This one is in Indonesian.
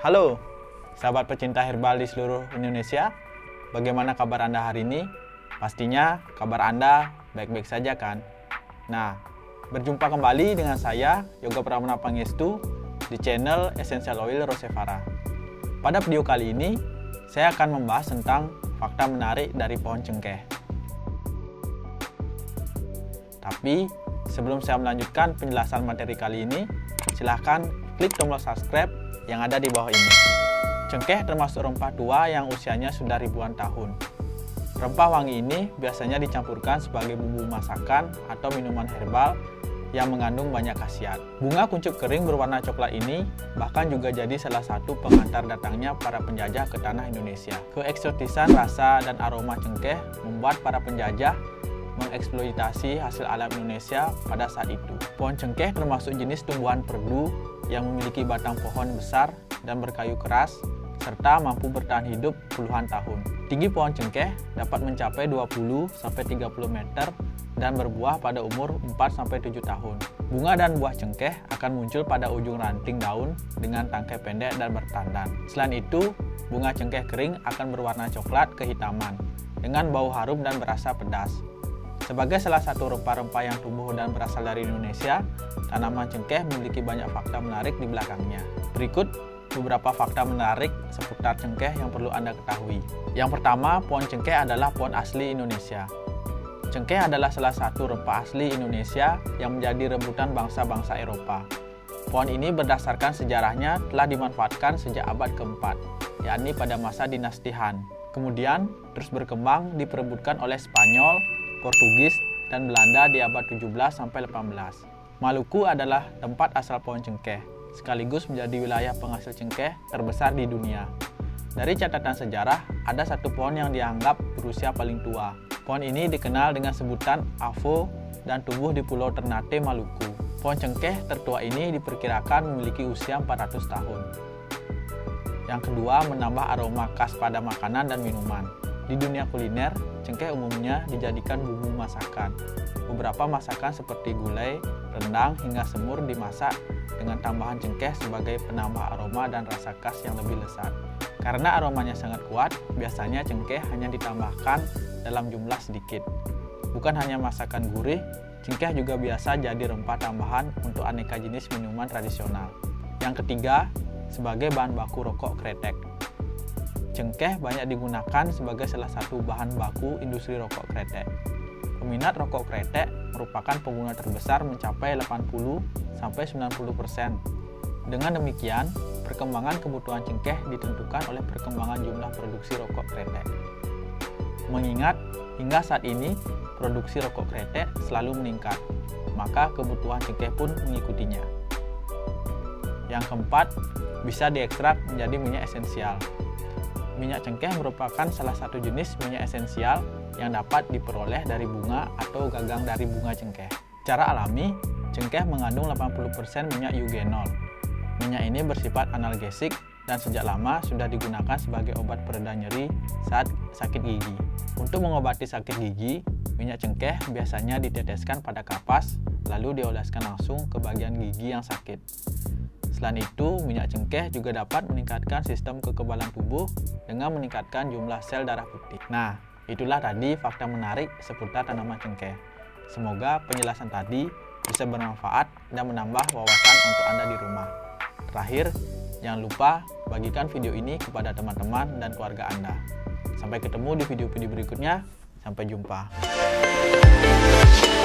Halo, sahabat pecinta herbal di seluruh Indonesia. Bagaimana kabar Anda hari ini? Pastinya kabar Anda baik-baik saja kan? Nah, berjumpa kembali dengan saya, Yoga Pramana Pangestu, di channel Essential Oil Rosevara. Pada video kali ini, saya akan membahas tentang fakta menarik dari pohon cengkeh. Tapi, sebelum saya melanjutkan penjelasan materi kali ini, silahkan klik tombol subscribe yang ada di bawah ini. Cengkeh termasuk rempah tua yang usianya sudah ribuan tahun. Rempah wangi ini biasanya dicampurkan sebagai bumbu masakan atau minuman herbal yang mengandung banyak khasiat. Bunga kuncup kering berwarna coklat ini bahkan juga jadi salah satu pengantar datangnya para penjajah ke tanah Indonesia. Keeksotisan rasa dan aroma cengkeh membuat para penjajah mengeksploitasi hasil alam Indonesia pada saat itu. Pohon cengkeh termasuk jenis tumbuhan perdu yang memiliki batang pohon besar dan berkayu keras, serta mampu bertahan hidup puluhan tahun. Tinggi pohon cengkeh dapat mencapai 20-30 meter dan berbuah pada umur 4-7 tahun. Bunga dan buah cengkeh akan muncul pada ujung ranting daun dengan tangkai pendek dan bertandan. Selain itu, bunga cengkeh kering akan berwarna coklat kehitaman dengan bau harum dan berasa pedas. Sebagai salah satu rempah-rempah yang tumbuh dan berasal dari Indonesia, tanaman cengkeh memiliki banyak fakta menarik di belakangnya. Berikut beberapa fakta menarik seputar cengkeh yang perlu Anda ketahui. Yang pertama, pohon cengkeh adalah pohon asli Indonesia. Cengkeh adalah salah satu rempah asli Indonesia yang menjadi rebutan bangsa-bangsa Eropa. Pohon ini berdasarkan sejarahnya telah dimanfaatkan sejak abad keempat, yakni pada masa dinasti Han. Kemudian terus berkembang diperebutkan oleh Spanyol, Portugis, dan Belanda di abad 17-18. Maluku adalah tempat asal pohon cengkeh, sekaligus menjadi wilayah penghasil cengkeh terbesar di dunia. Dari catatan sejarah, ada satu pohon yang dianggap berusia paling tua. Pohon ini dikenal dengan sebutan Avo dan tumbuh di Pulau Ternate, Maluku. Pohon cengkeh tertua ini diperkirakan memiliki usia 400 tahun. Yang kedua, menambah aroma khas pada makanan dan minuman. Di dunia kuliner, cengkeh umumnya dijadikan bumbu masakan. Beberapa masakan seperti gulai, rendang, hingga semur dimasak dengan tambahan cengkeh sebagai penambah aroma dan rasa khas yang lebih lezat. Karena aromanya sangat kuat, biasanya cengkeh hanya ditambahkan dalam jumlah sedikit. Bukan hanya masakan gurih, cengkeh juga biasa jadi rempah tambahan untuk aneka jenis minuman tradisional. Yang ketiga, sebagai bahan baku rokok kretek. Cengkeh banyak digunakan sebagai salah satu bahan baku industri rokok kretek. Peminat rokok kretek merupakan pengguna terbesar mencapai 80-90%. Dengan demikian, perkembangan kebutuhan cengkeh ditentukan oleh perkembangan jumlah produksi rokok kretek. Mengingat hingga saat ini produksi rokok kretek selalu meningkat, maka kebutuhan cengkeh pun mengikutinya. Yang keempat, bisa diekstrak menjadi minyak esensial. Minyak cengkeh merupakan salah satu jenis minyak esensial yang dapat diperoleh dari bunga atau gagang dari bunga cengkeh. Secara alami, cengkeh mengandung 80% minyak eugenol. Minyak ini bersifat analgesik dan sejak lama sudah digunakan sebagai obat pereda nyeri saat sakit gigi. Untuk mengobati sakit gigi, minyak cengkeh biasanya diteteskan pada kapas, lalu dioleskan langsung ke bagian gigi yang sakit. Selain itu, minyak cengkeh juga dapat meningkatkan sistem kekebalan tubuh dengan meningkatkan jumlah sel darah putih. Nah, itulah tadi fakta menarik seputar tanaman cengkeh. Semoga penjelasan tadi bisa bermanfaat dan menambah wawasan untuk Anda di rumah. Terakhir, jangan lupa bagikan video ini kepada teman-teman dan keluarga Anda. Sampai ketemu di video-video berikutnya. Sampai jumpa.